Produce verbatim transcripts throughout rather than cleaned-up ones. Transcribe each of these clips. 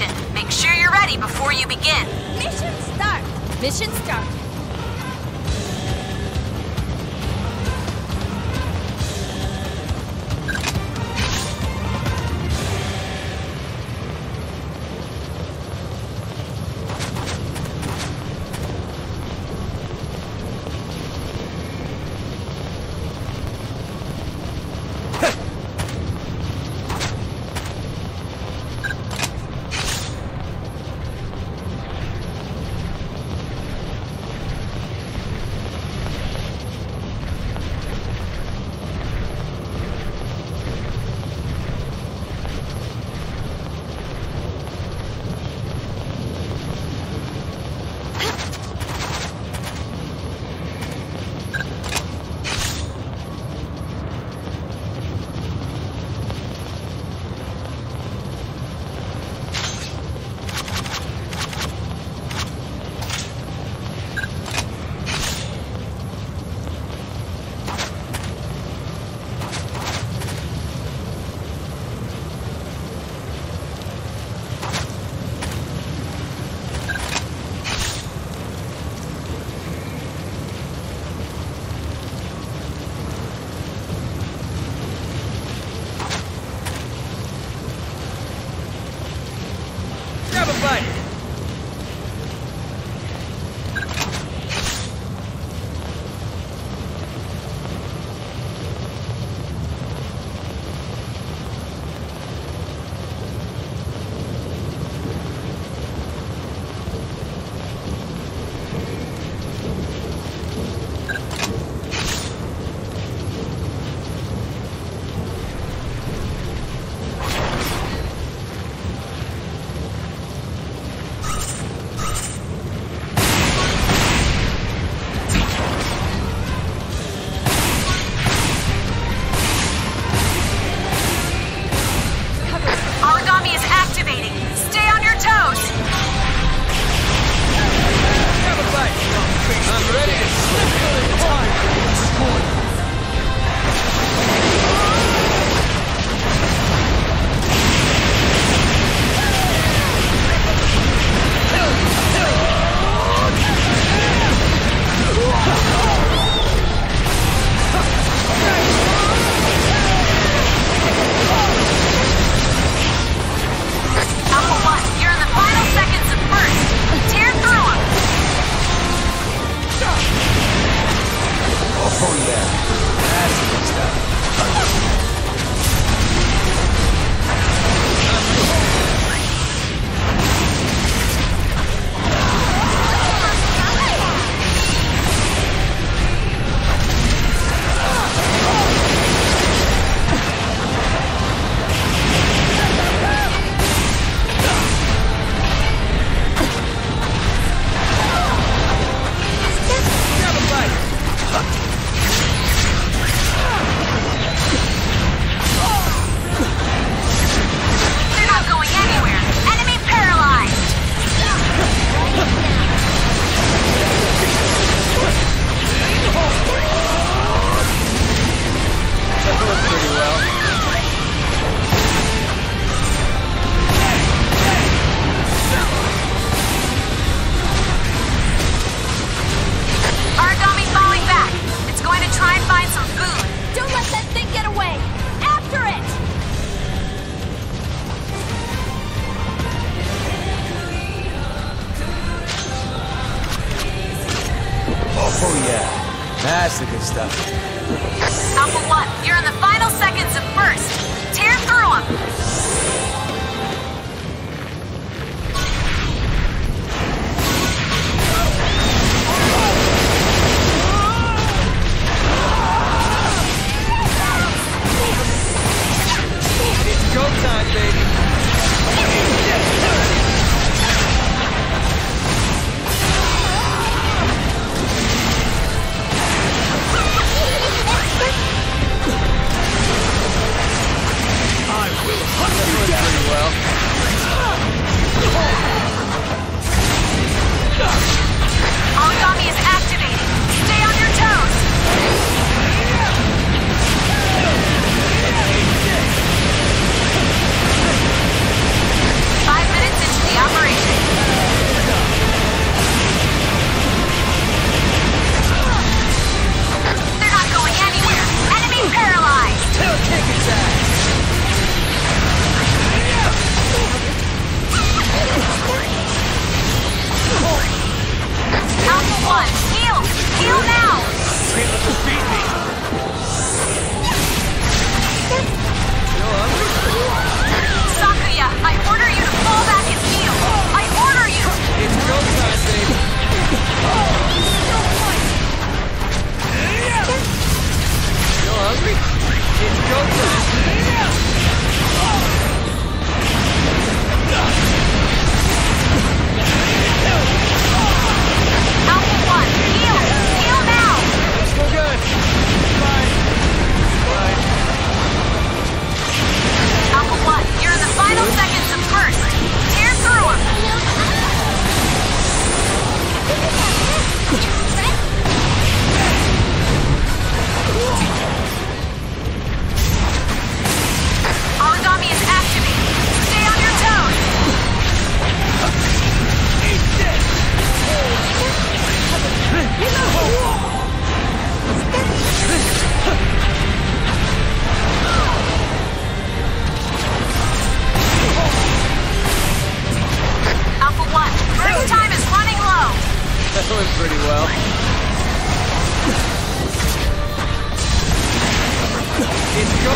mission. Make sure you're ready before you begin. Mission start! Mission start! Oh yeah, that's the good stuff. Alpha One, you're in the final seconds of first. Tear through them. It's go time, baby. I will hunt you down! It's go time! Alpha One, heal! Heal now! We're good! Fine. Fine. Alpha One, you're in the final seconds of first. Tear through him! Origami is activated. Stay on your toes! Alpha One, first time is running low. That went pretty well. It's go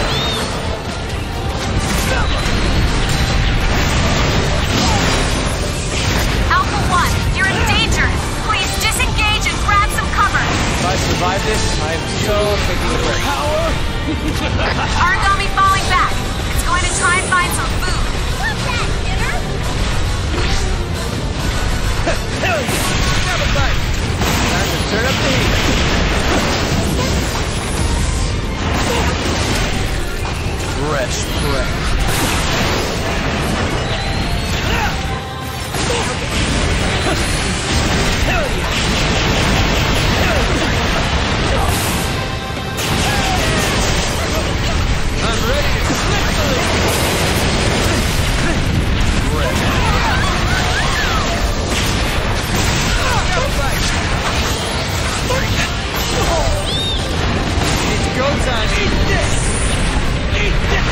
Alpha One, you're in danger. Please disengage and grab some cover. If I survive this, I'm so taking a break. Power! Origami falling back. It's going to try and find some food. What's that, dinner? Hell yeah! Have a bite! Time to turn up the heat. Fresh breath. Hell yeah! I'm ready to slip the lead. Breath. Have a bite. It's go time. Eat this. Eat this.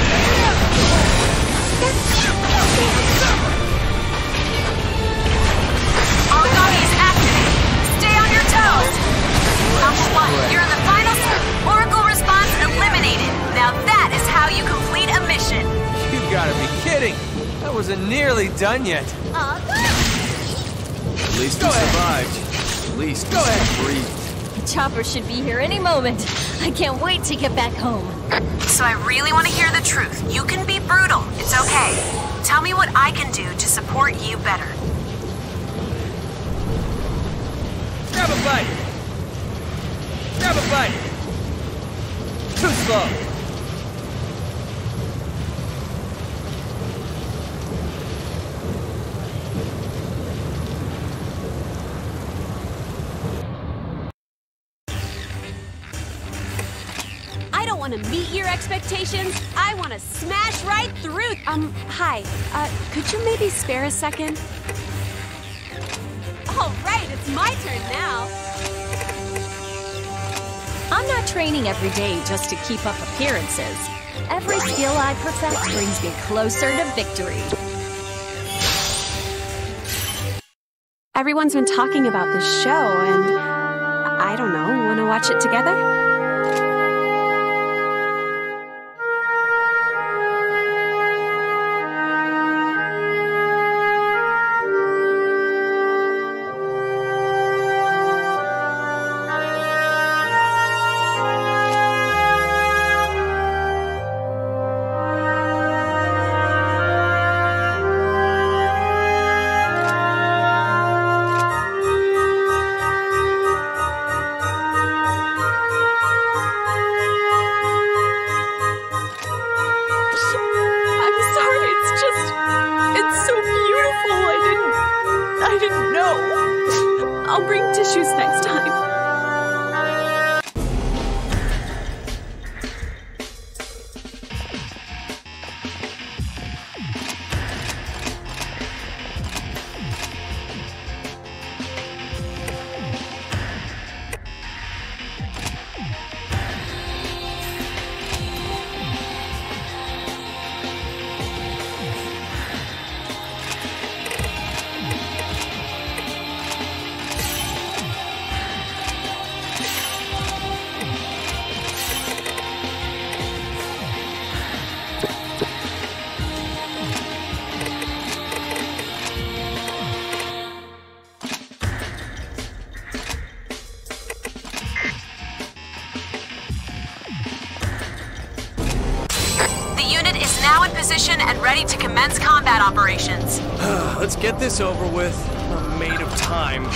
Origami is activated. Stay on your toes. Alpha One, you're in the final step. Oracle response eliminated. Now that is how you complete a mission. You gotta be kidding. I wasn't nearly done yet. Aw, At least we survived. At least go ahead. Breathe. Chopper should be here any moment. I can't wait to get back home. So I really want to hear the truth. You can be brutal. It's okay. Tell me what I can do to support you better. Grab a bite. Grab a bite. Too slow. I don't want to meet your expectations. I want to smash right through. Um, hi. Uh, could you maybe spare a second? All right, it's my turn now. I'm not training every day just to keep up appearances. Every skill I perfect brings me closer to victory. Everyone's been talking about this show, and I don't know, want to watch it together? now in position and ready to commence combat operations. Let's get this over with. I'm made of time.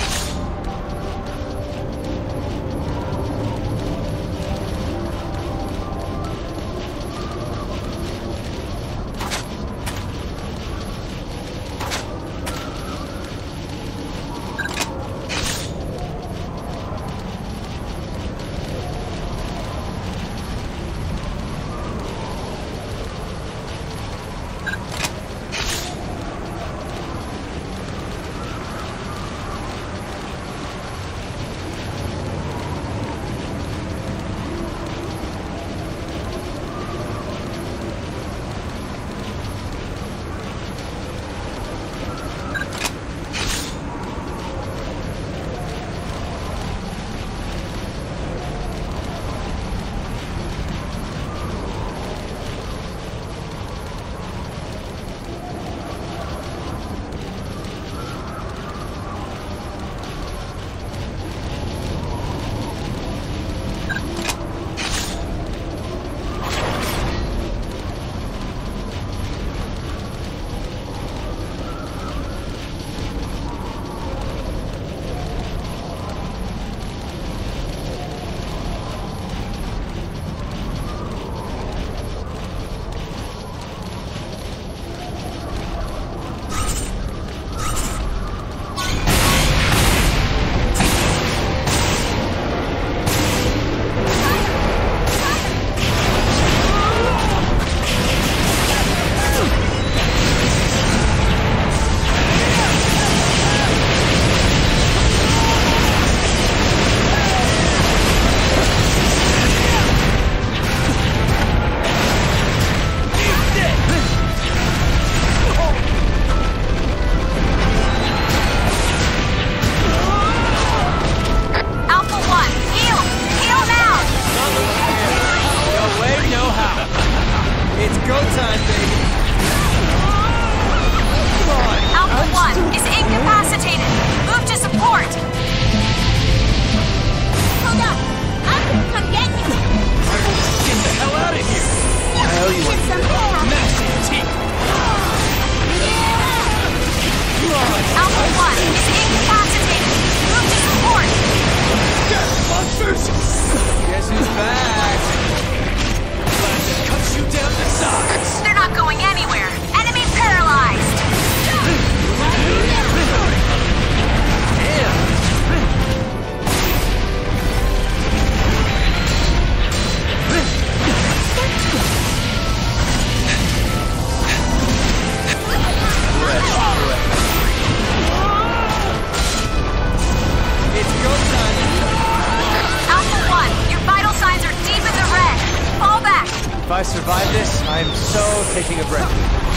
If I survive this, I'm so taking a breath.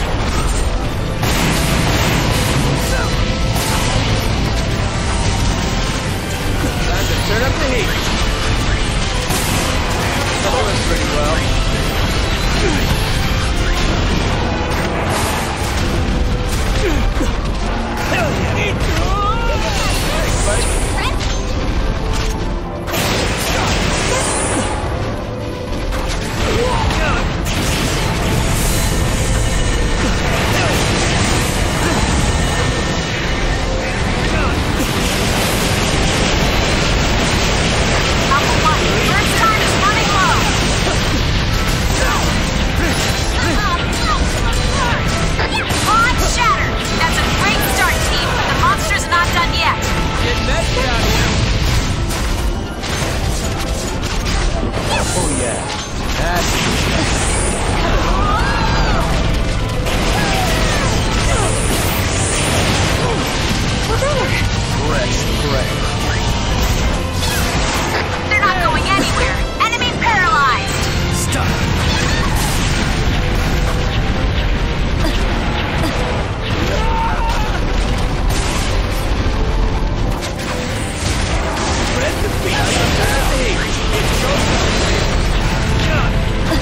Time to turn up the heat. That went pretty well. Hell yeah! Thanks, buddy. Oh yeah, that's correct, correct. They're not going anywhere. Enemy paralyzed. Stop. Spread the feet. It's go time.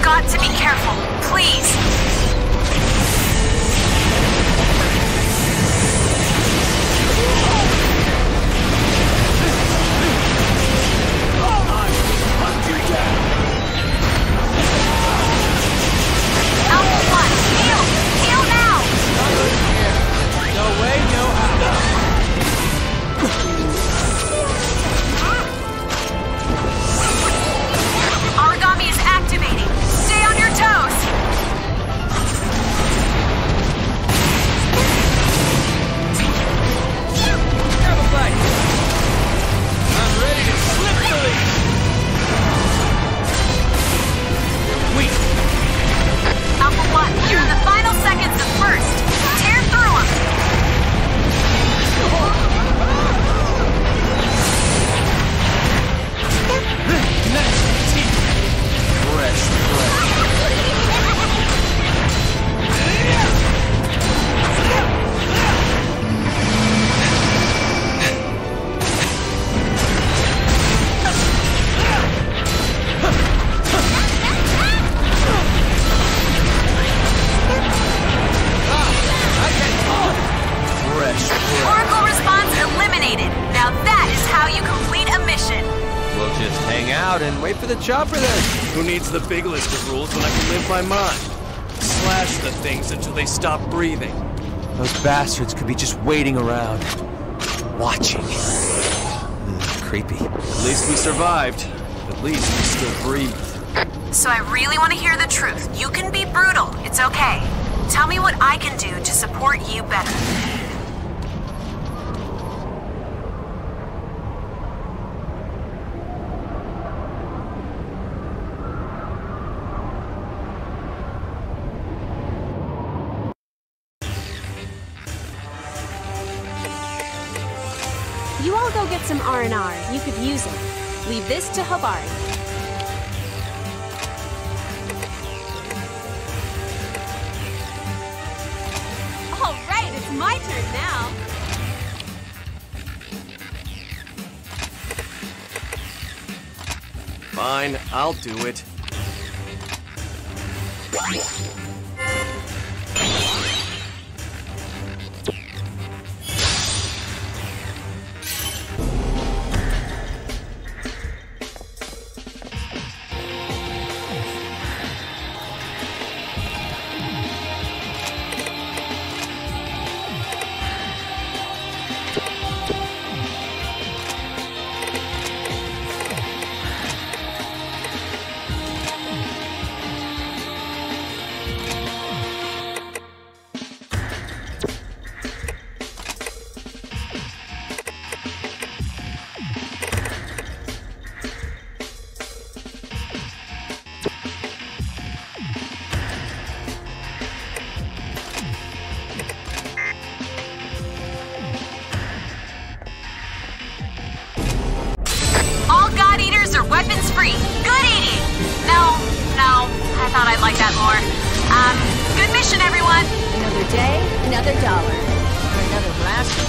got to be careful, please. Alpha One, heal! Heal now! No way, no how. Origami is activating. Stay on your toes. Grab a bite. I'm ready to slip the lead. Weak. Alpha One, you're in the final seconds of first. Tear through them. Nice teeth. Fresh breath. Fresh breath. Oracle response eliminated. Now that is how you complete a mission. We'll just hang out and wait for the chopper then. Who needs the big list of rules when I can live by mine? Slash the things until they stop breathing. Those bastards could be just waiting around. Watching. Mm, creepy. At least we survived. At least we still breathe. So I really want to hear the truth. You can be brutal. It's okay. Tell me what I can do to support you better. You all go get some R and R. You could use it. Leave this to Hobari. All right, it's my turn now. Fine, I'll do it. Weapons free. Good eating. No, no, I thought I'd like that more. Um, good mission, everyone. Another day, another dollar. Or another ration.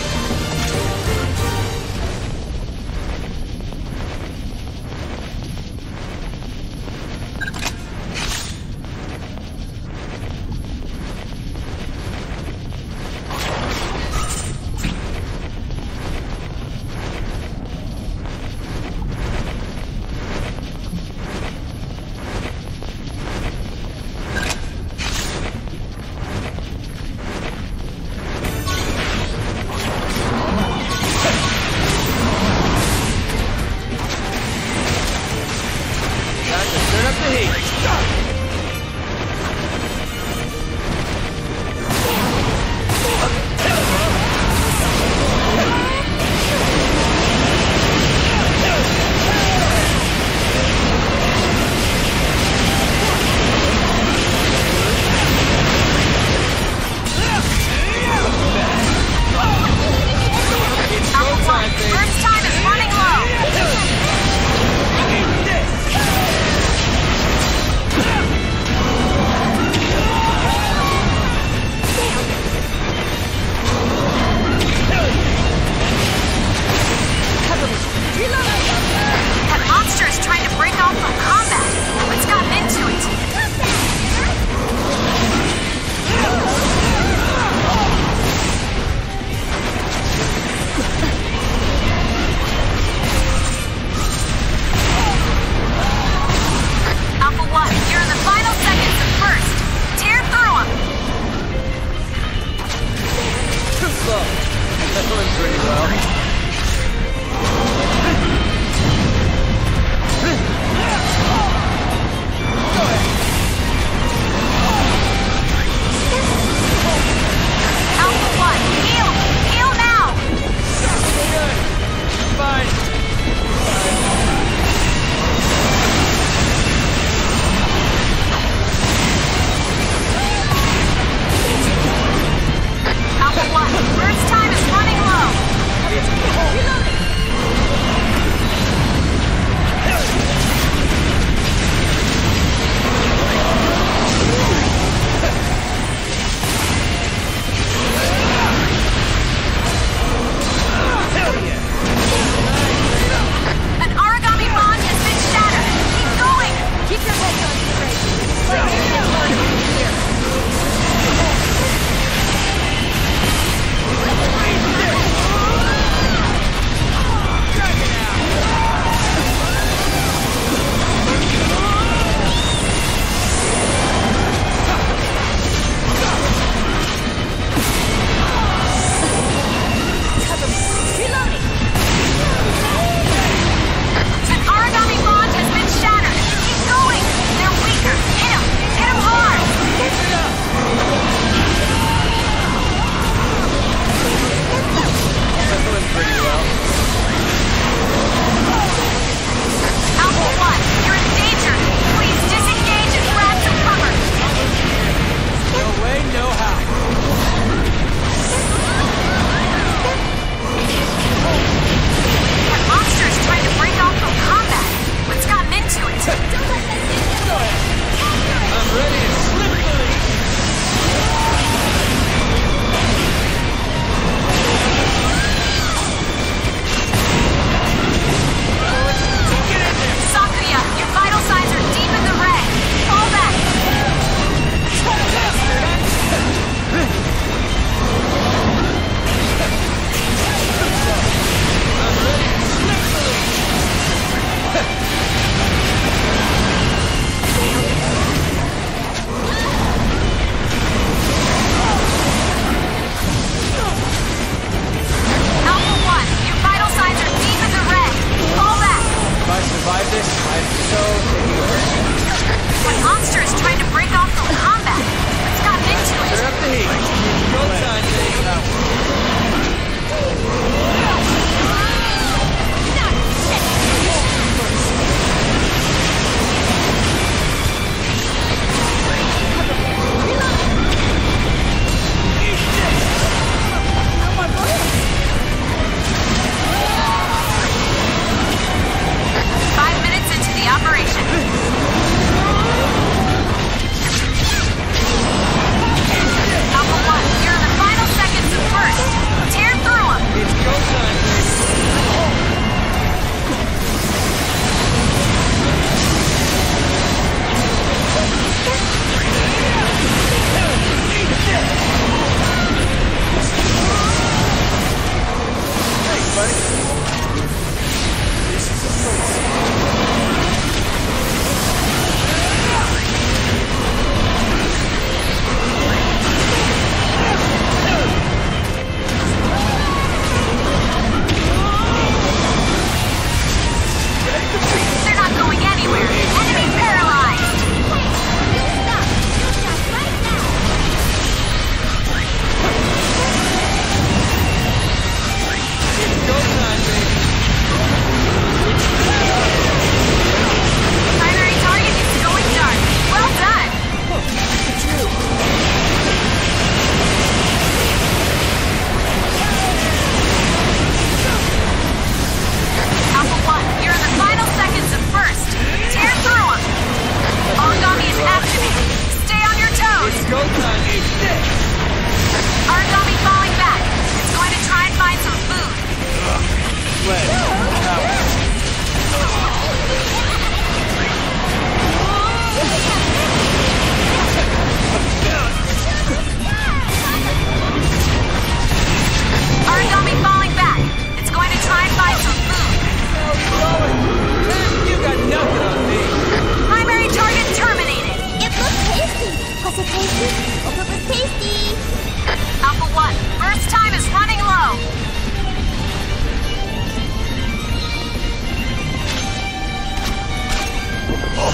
First time is running low.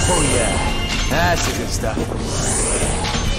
Oh yeah, that's the good stuff.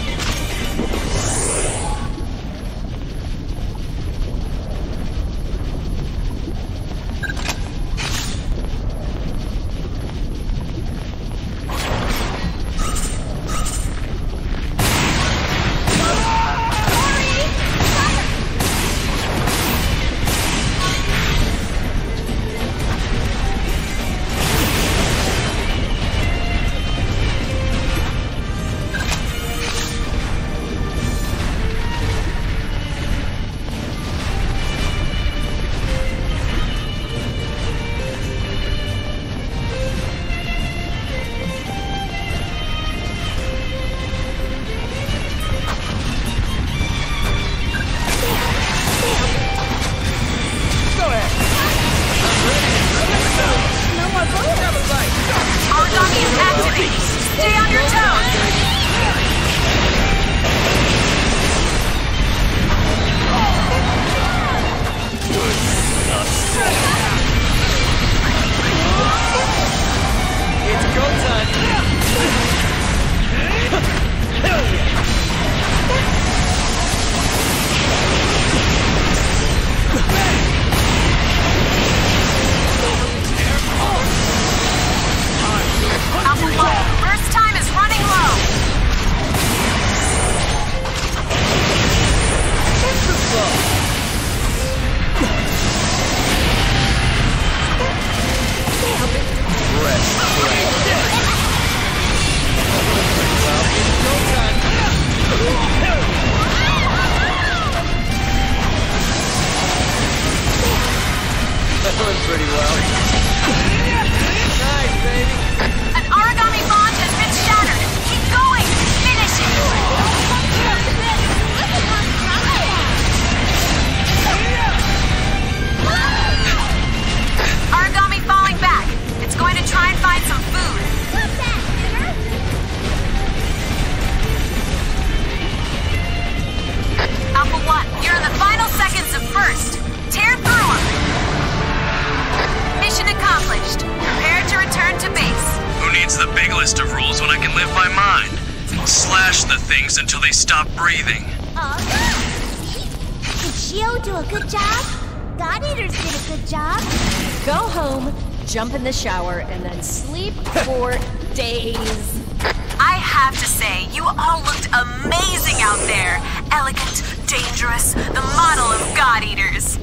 Pretty well. Nice, baby. An origami bond has been shattered. Keep going. Finish it. Origami falling back. It's going to try and find some food. What's that, dinner? Alpha One, you're in the final seconds of first. Tear through them. Mission accomplished. Prepare to return to base. Who needs the big list of rules when I can live by mine? Slash the things until they stop breathing. Oh, see? Did Shio do a good job? God Eaters did a good job. Go home, jump in the shower, and then sleep for days. I have to say, you all looked amazing out there. Elegant, dangerous, the model of God Eaters.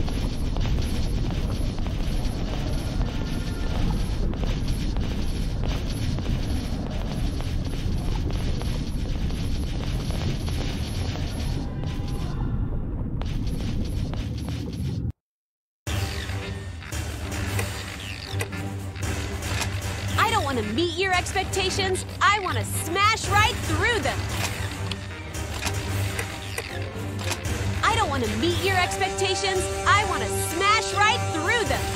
To meet your expectations, I want to smash right through them. I don't want to meet your expectations, I want to smash right through them.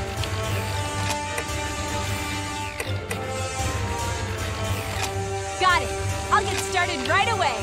Got it. I'll get started right away.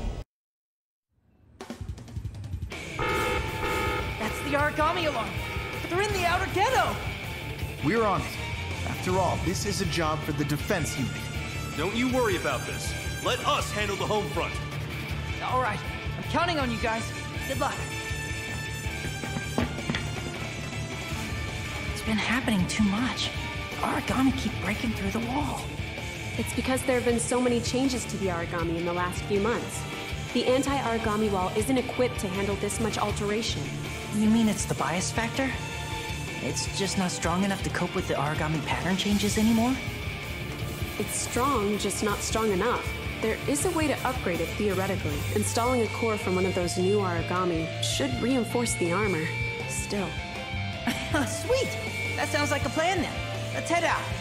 The origami alarm. They're in the outer ghetto! We're on it. After all, this is a job for the defense unit. Don't you worry about this. Let us handle the home front. All right, I'm counting on you guys. Good luck. It's been happening too much. Origami keep breaking through the wall. It's because there have been so many changes to the origami in the last few months. The anti-origami wall isn't equipped to handle this much alteration. You mean it's the bias factor? It's just not strong enough to cope with the origami pattern changes anymore? It's strong, just not strong enough. There is a way to upgrade it theoretically. Installing a core from one of those new origami should reinforce the armor. Still. Sweet! That sounds like a plan then. Let's head out.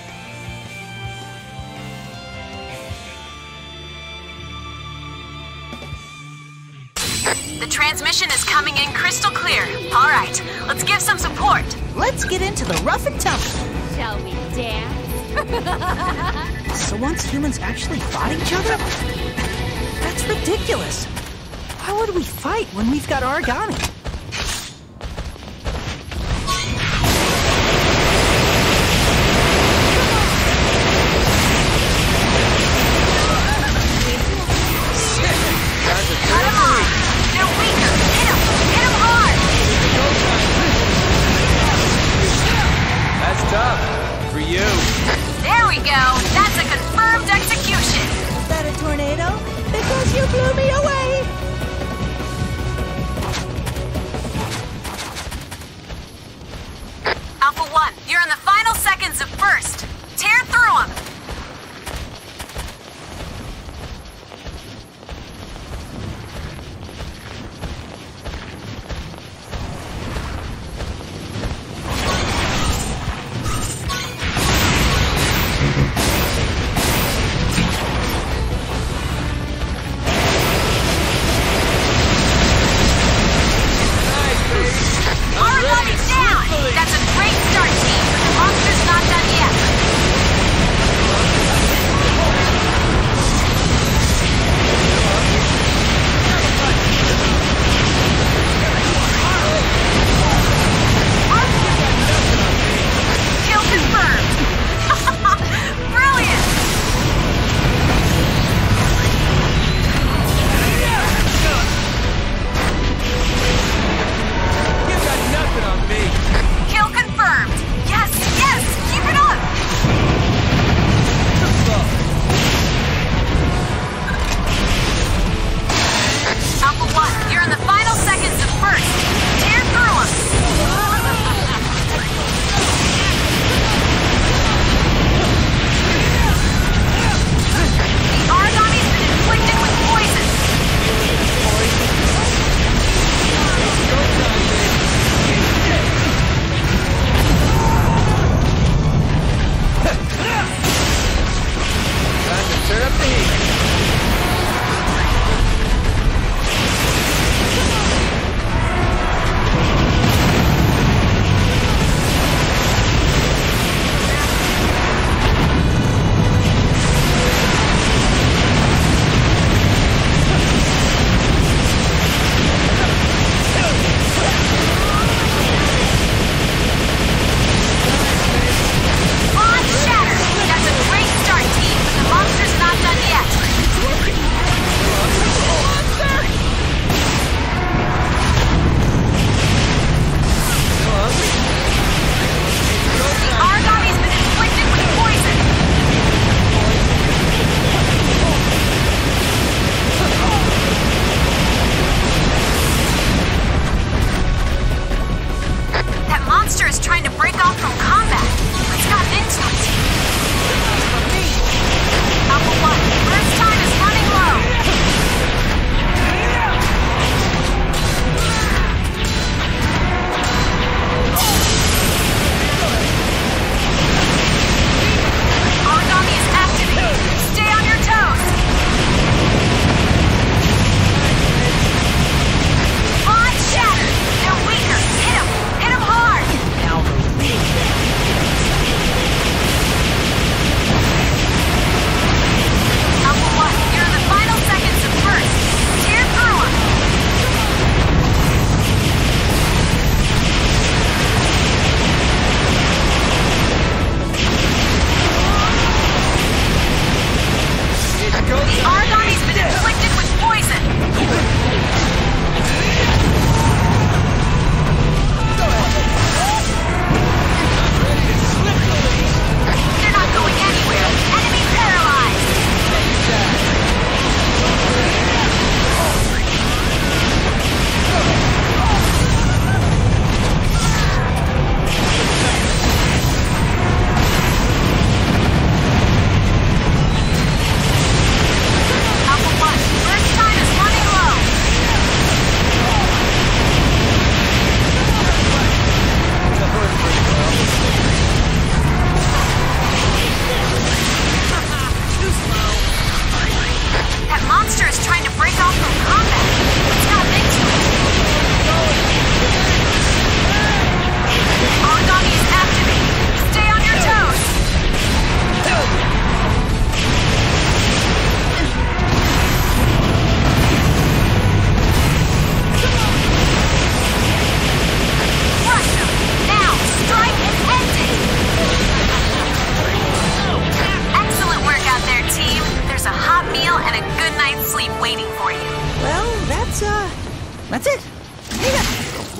The transmission is coming in crystal clear. All right, let's give some support. Let's get into the rough and tumble. Shall we dance? So once humans actually fought each other? That's ridiculous. Why would we fight when we've got origami? Cut him off. They're weaker. Hit him. Hit him hard. That's tough. For you. There we go. That's a confirmed execution. Is that a tornado? Because you blew me away! Alpha One, you're in the final seconds of first. Tear through them. Origami's down. That's a great start, team, but the monster's not done yet. Kill confirmed. Brilliant. You got nothing on me. Kill confirmed. Yes, yes, keep it up. Alpha One, you're in the final seconds of first. Tear through them. The origami's been inflicted with poison. Time to turn up the heat. On shatter. That's a great start, team, but the monster's not done yet. The origami's been inflicted with poison. That monster is trying to break off from combat. Let's got into it. Alpha One, first time is running low. Origami is activated. Stay on your toes. On shatter. They're weaker. Hit him. Hit him hard. Now the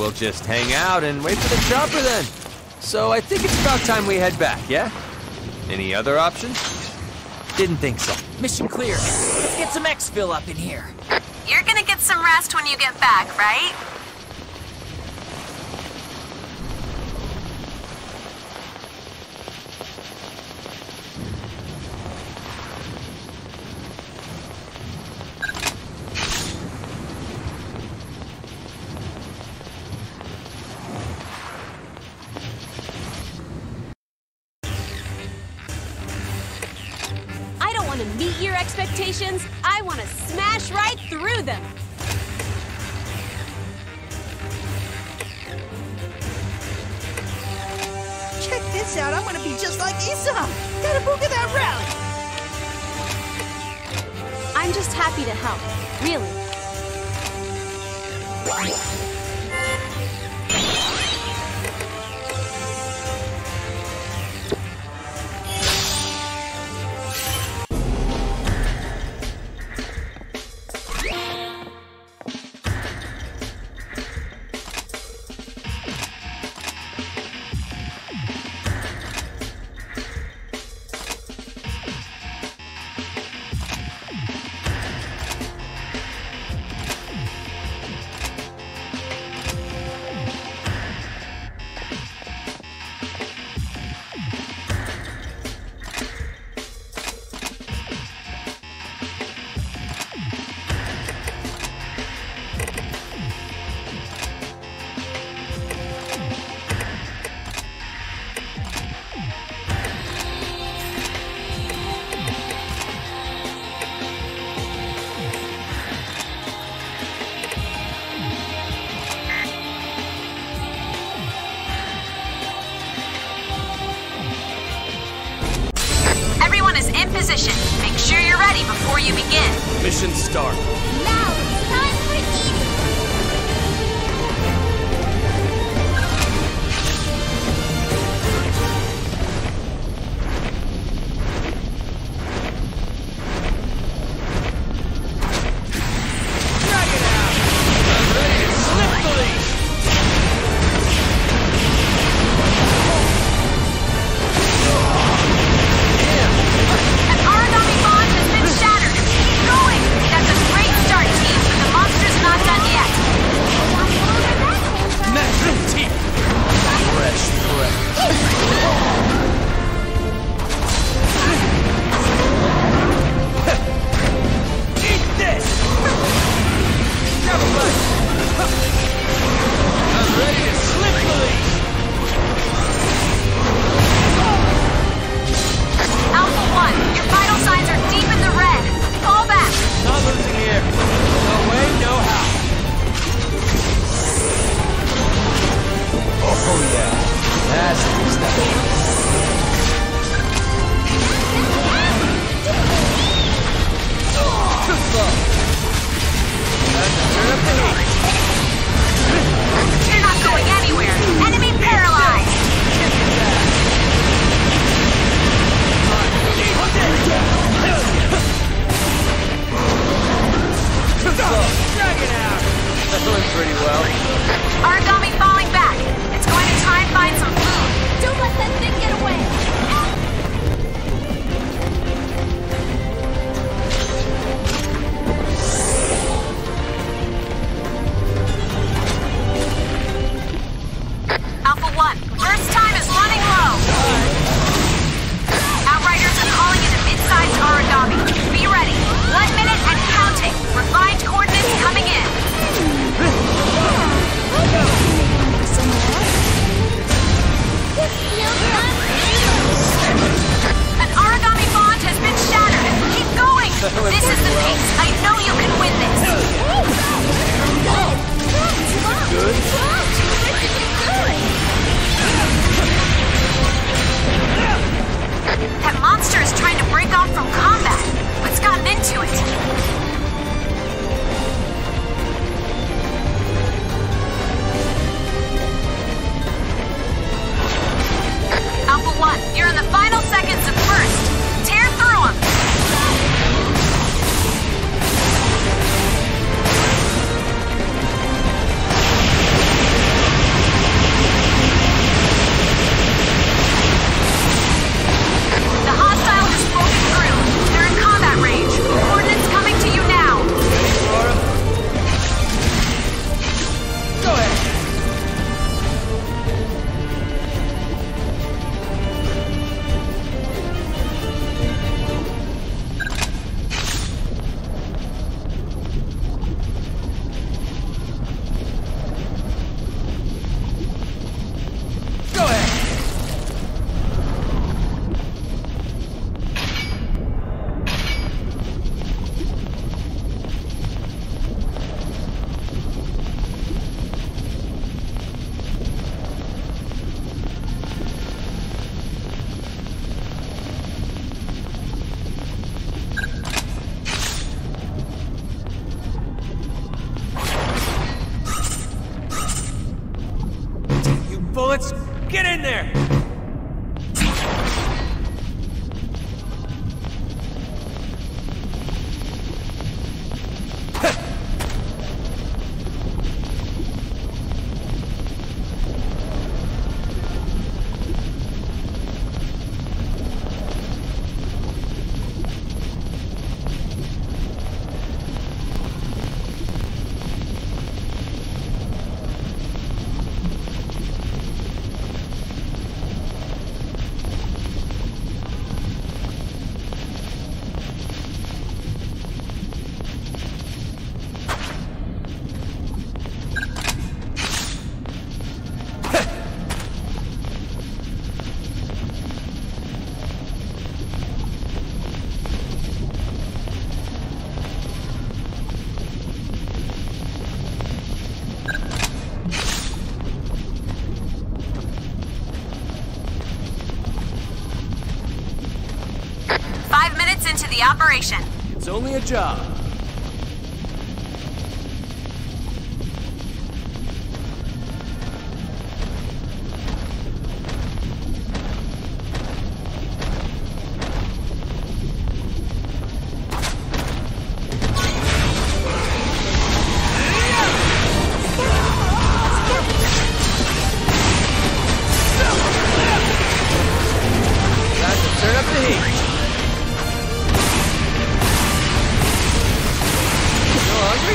we'll just hang out and wait for the chopper then. So I think it's about time we head back, yeah? Any other options? Didn't think so. Mission clear. Let's get some exfil up in here. You're gonna get some rest when you get back, right? To meet your expectations, I want to smash right through them. Check this out. I'm gonna be just like Isam. Gotta book at that rally. I'm just happy to help, really. Position. Make sure you're ready before you begin. Mission start. Now it's time for eating. Drag it out! I'm ready to slip the leash! An origami bond has been shattered. Keep going. That's a great start, team. in there! Five minutes into the operation. It's only a job. Time to turn up the heat. Hungry?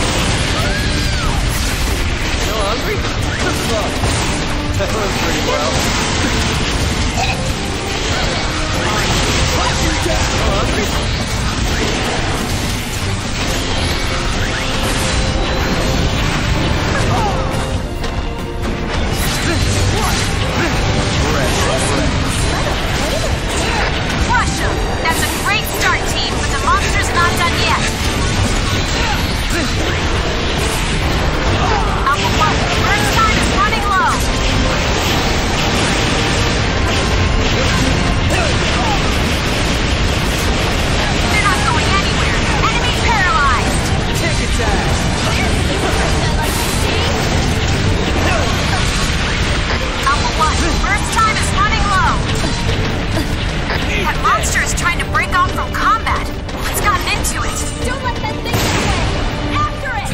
Still hungry? Look, that went pretty well. Still hungry? Crush 'em! That's a great start, team, but the monster's not done yet. Alpha one, burst time is running low. They're not going anywhere. Enemy paralyzed. Kick its ass. Alpha one, burst time is running low. That monster is trying to break off from combat. What's gotten into it? Don't let that thing get away! After it!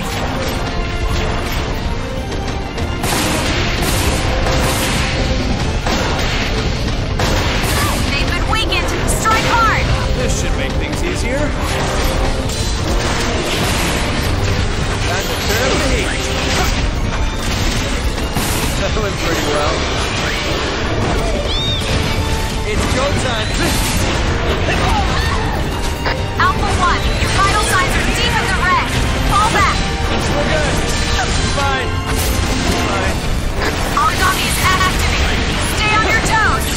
They've been weakened. Strike hard. This should make things easier. Time to turn up the heat. That went pretty well. It's go time. Alpha one, your vital signs are deep in the red. Fall back. We're good. Fine. Fine. Origami is activated. Stay on your toes.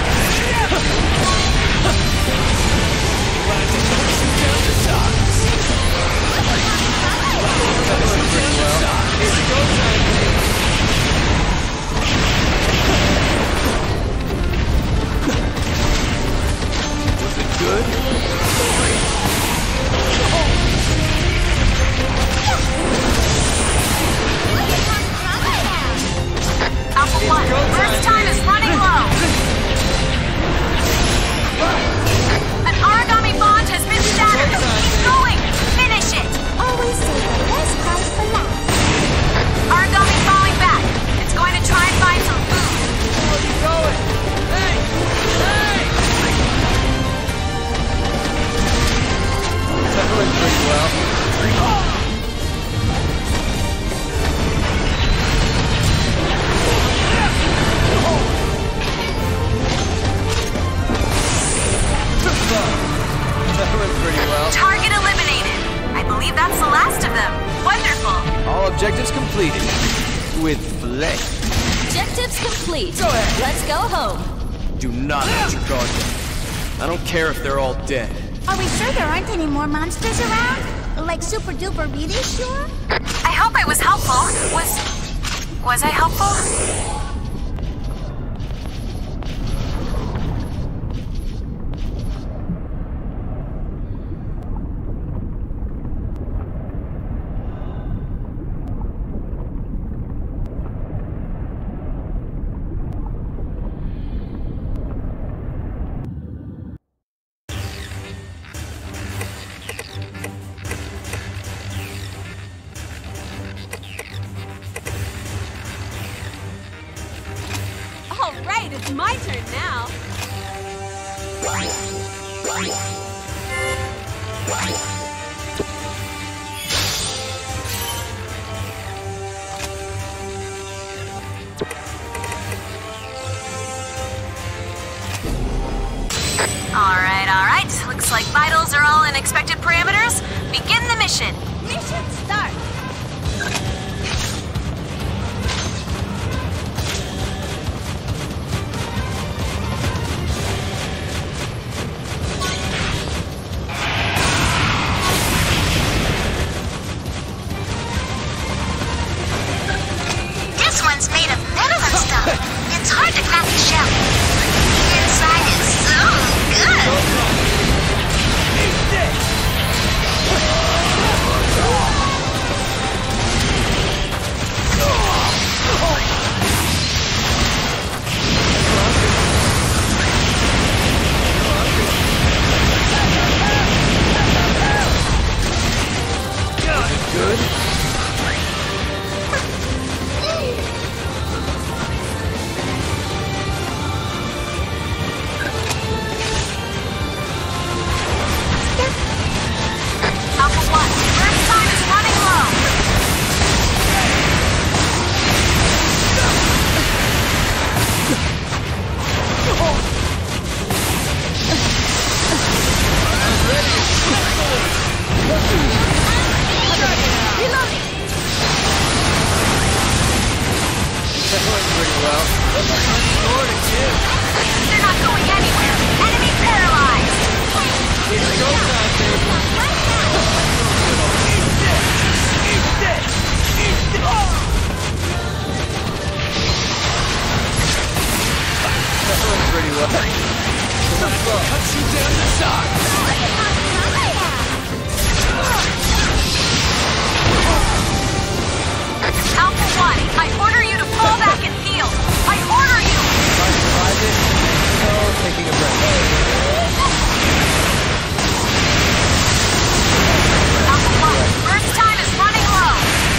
Down the socks. That went pretty well. It's go time. Was it good? Alpha one, burst time is running low. An origami bond has been shattered. Keep going. Finish it. Always save the best part for last. Origami falling back. It's going to try and find some food. Where are you going? Hey! Hey! That went pretty well. That went pretty well. Target eliminated. I believe that's the last of them. Wonderful. All objectives completed. With flame. Objectives complete. Go ahead. Let's go home. Do not let your guard down. I don't care if they're all dead. Are we sure there aren't any more monsters around? Like super duper really sure? I hope I was helpful. Was... was I helpful? right, it's my turn now. Alright, alright. Looks like vitals are all in expected parameters. Begin the mission. Mission start. This one's made of metal and stuff. It's hard to crack the shell. Inside is so good. Good? Alpha One, first time is running low. That went pretty well. Unscored again. They're not going anywhere. Enemy paralyzed. It's go time, baby. Eat this! Eat this! Eat this! That went pretty well. Let's go. Cut you down to size. Alpha One, I order you to fall back and heal. I order you. If I survive it, no taking a break. Alpha One, first time is running low.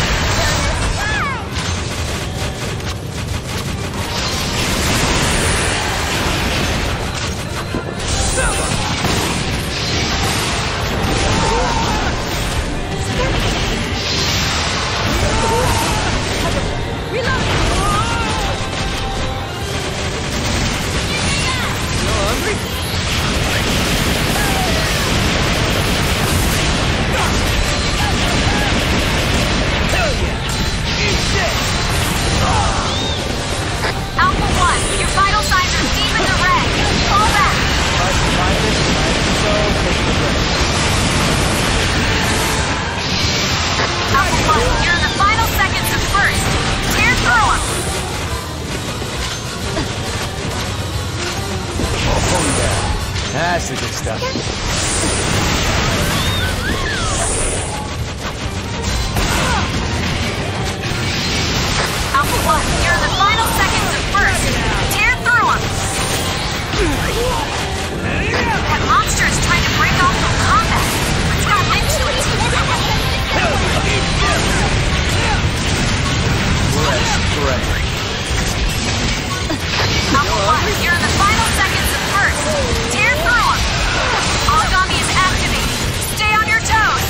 Alpha One, your vital signs are deep in the red. Fall back. If I survive it, I'm so taking a break. Alpha One, you're in the final seconds of first. Tear through them. Oh, yeah. That's the good stuff. Alpha One, you're in the final seconds of first. Tear through them. That monster is trying to break off from combat. Let's get into it. Correct, correct. Alpha One, you're in the final seconds of first. Tear through them. Origami is activated. Stay on your toes.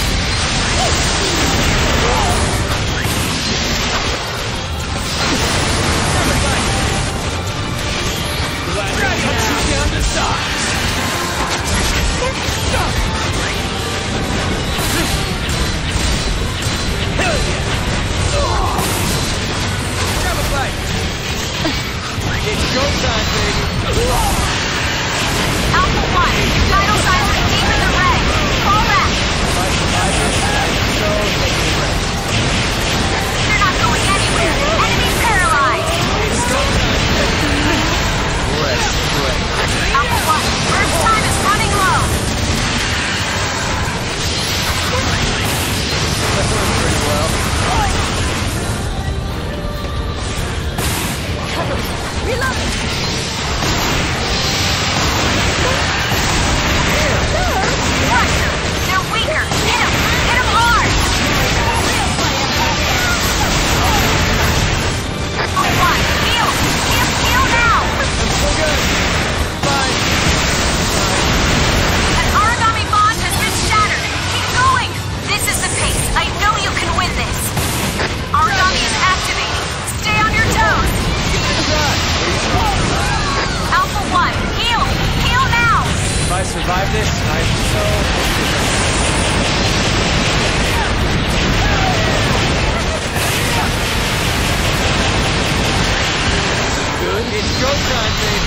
Cut you down to size. Hell yeah! Grab a bite. It's go time, baby. Alpha One, your vital signs are deep in the red. Fall back. If I survive it, I'm so taking a break. They're not going anywhere. Enemy paralyzed. It's go time, baby. Correct, correct. Alpha One, first time is running low. That went pretty well. Reload! this. I'm so... Good. It's go time, baby.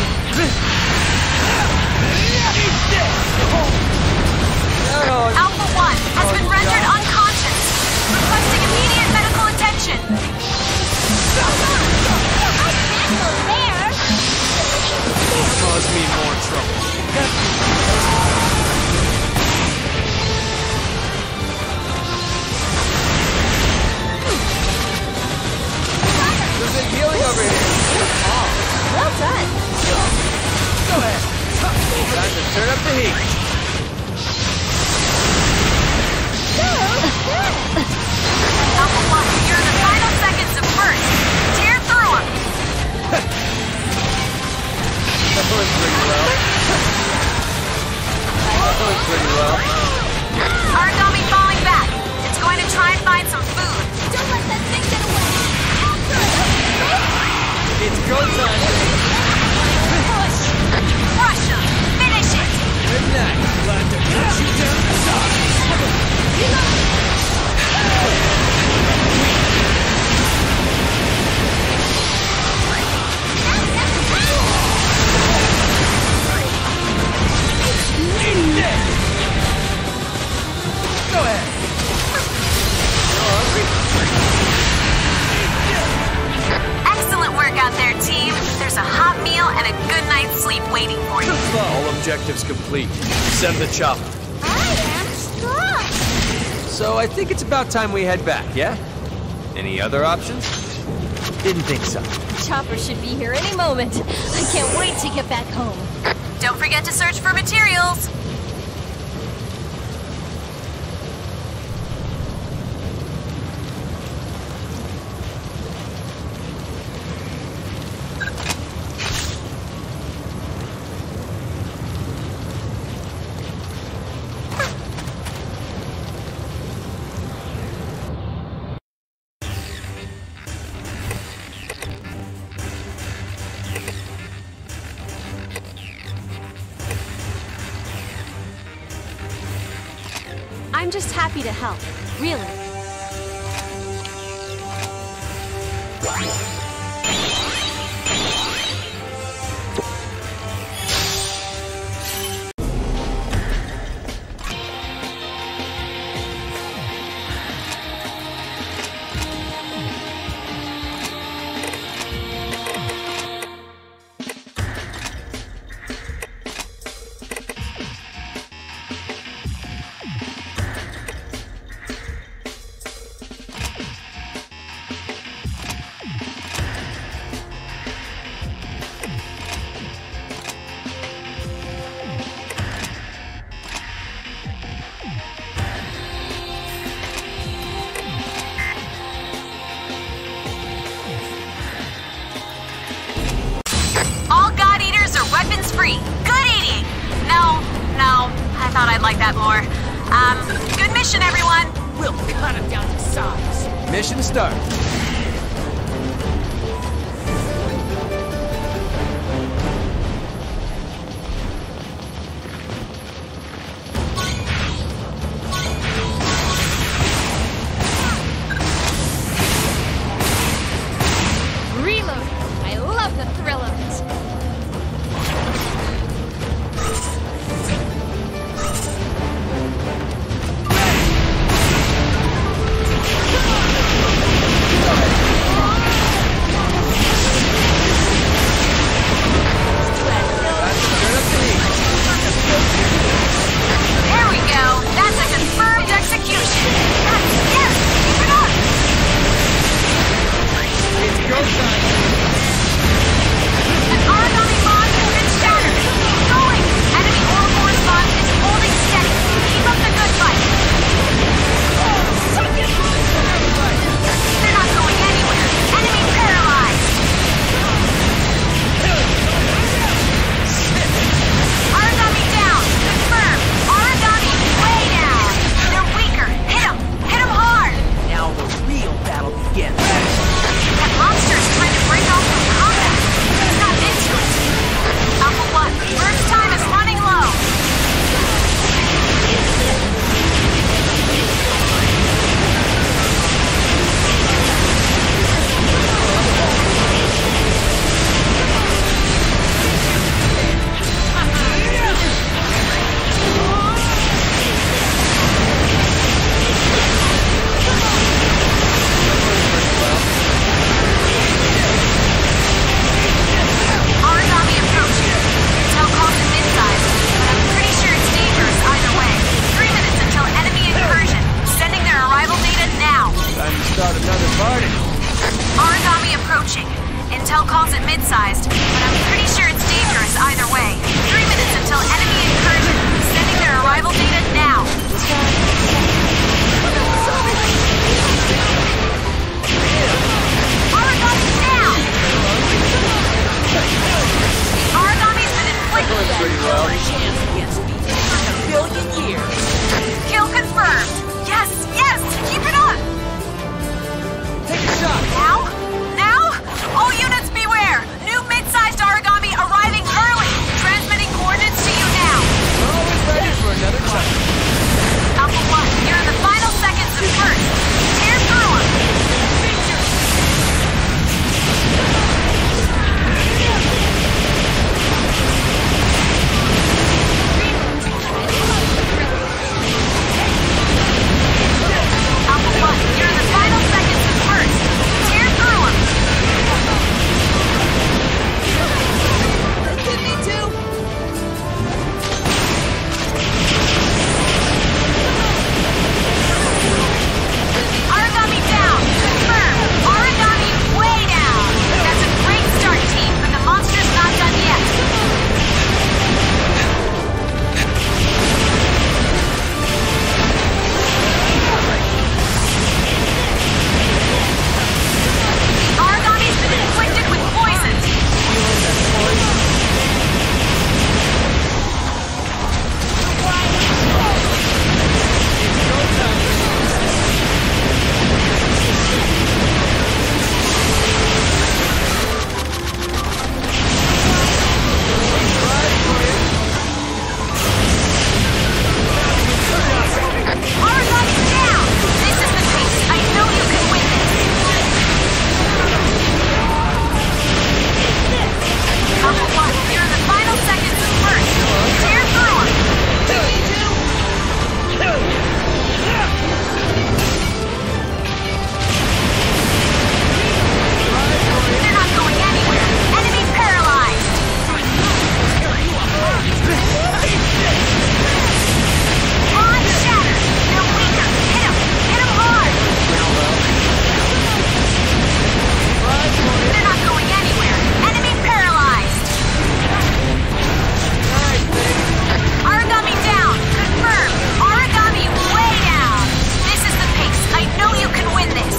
Oh, Alpha one has been rendered God. unconscious. Requesting immediate medical attention. Cause me more trouble. There's a healing over here. Well done. Go ahead. Time to turn up the heat. Alpha one, you're in the final seconds of first. Tear through him. That was pretty well. That was pretty well. Origami falling back. It's going to try and find some food. Don't let that thing get away. It's go time, baby. Push. Crush him. Finish it. Good night. Glad to cut you down to size. Go ahead. Excellent work out there, team. There's a hot meal and a good night's sleep waiting for you. All objectives complete. Send the chopper. I am strong. So I think it's about time we head back, yeah? Any other options? Didn't think so. Chopper should be here any moment. I can't wait to get back home. Don't forget to search for materials. I'm just happy to help, really. free. Good eating. No, no, I thought I'd like that more. Um, good mission, everyone. We'll cut him down to size. Mission start. Reload. I love the thrill of it. pretty well. chance against me in a billion years. Kill confirmed. Yes, yes, keep it up. Take a shot. Now? Now? All units beware. New mid-sized origami arriving early. Transmitting coordinates to you now. Always ready for another touch. Alpha One, you're in the final seconds of first. Tear through them. Alpha One, you're in the final seconds of first. Tear through them. Did me too. Origami down. Confirm. Origami way down. That's a great start, team, but the monster's not done yet. Origami's been inflicted with poison. Origami's down. This is the pace. I know you can win this. Alpha One, you're in the final seconds of first. Tear through them. They're not going anywhere. Enemy paralyzed. On shatter. They're weaker. Hit him. Hit him hard. They're not going anywhere. Enemy paralyzed. Origami down. Confirm. Origami way down. This is the pace. I know you can win this.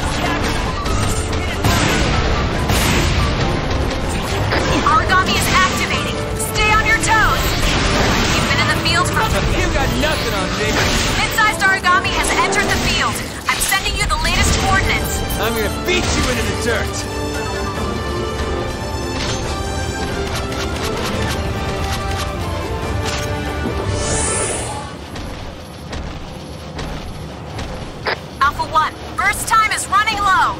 Origami is activating. Stay on your toes. You've been in the field for... You got nothing on me. Mid-sized origami has entered the field. I'm sending you the latest coordinates. I'm gonna beat you into the dirt. Alpha One, burst time is running low.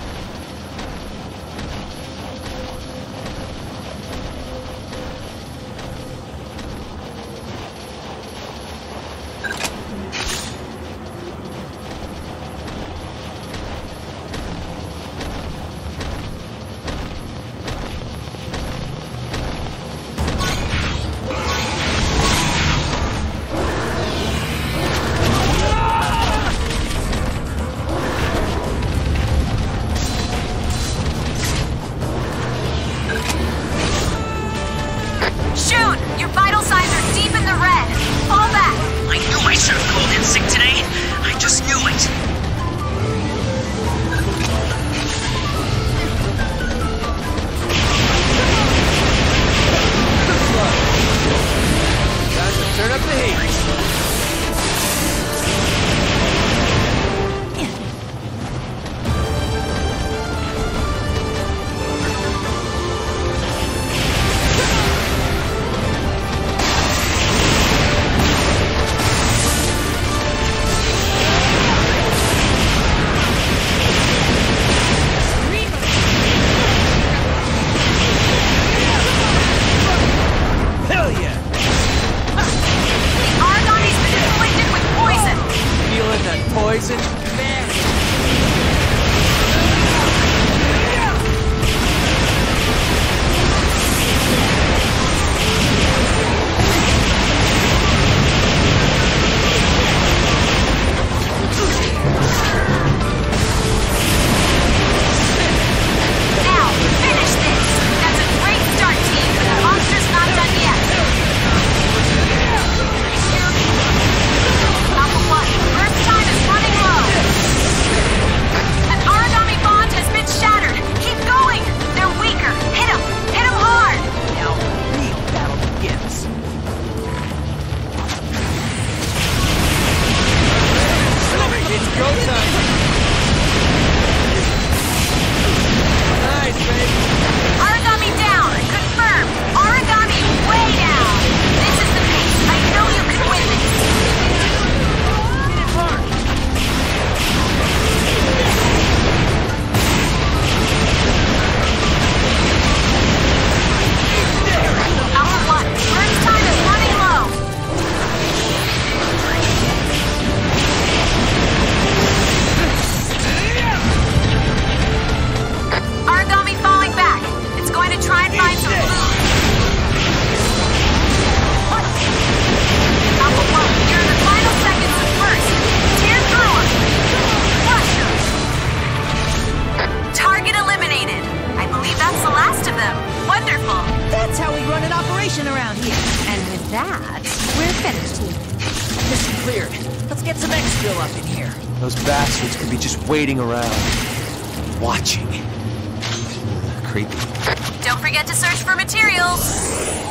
Shun, your vital signs are deep in the red. Fall back. I knew I should have called in sick today. I just knew it. Time to turn up the heat. mission around here. And with that, we're finished here. Mission cleared. Let's get some exfil up in here. Those bastards could be just waiting around, watching. Ugh, creepy. Don't forget to search for materials.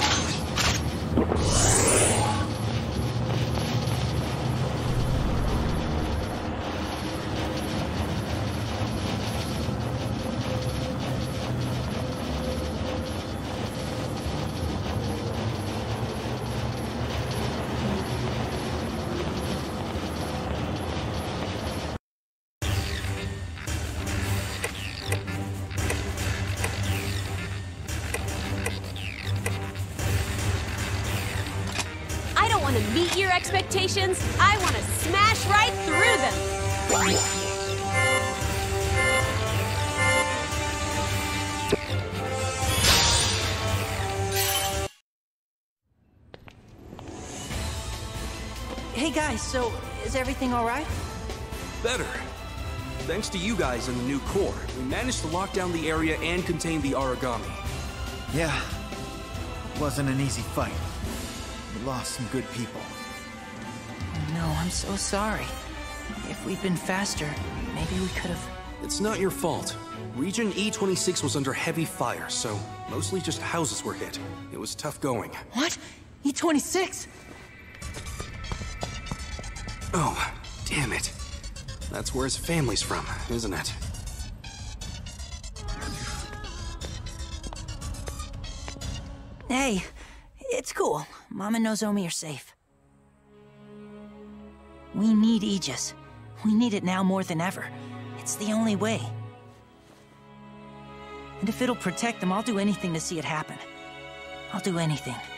To meet your expectations, I want to smash right through them. Hey guys, so is everything all right? Better. Thanks to you guys and the new core, we managed to lock down the area and contain the Aragami. Yeah, it wasn't an easy fight. We lost some good people. No, I'm so sorry. If we'd been faster, maybe we could have... It's not your fault. Region E twenty-six was under heavy fire, so mostly just houses were hit. It was tough going. What? E twenty-six? Oh, damn it. That's where his family's from, isn't it? Hey, it's cool. Mom and Nozomi are safe. We need Aegis. We need it now more than ever. It's the only way. And if it'll protect them, I'll do anything to see it happen. I'll do anything.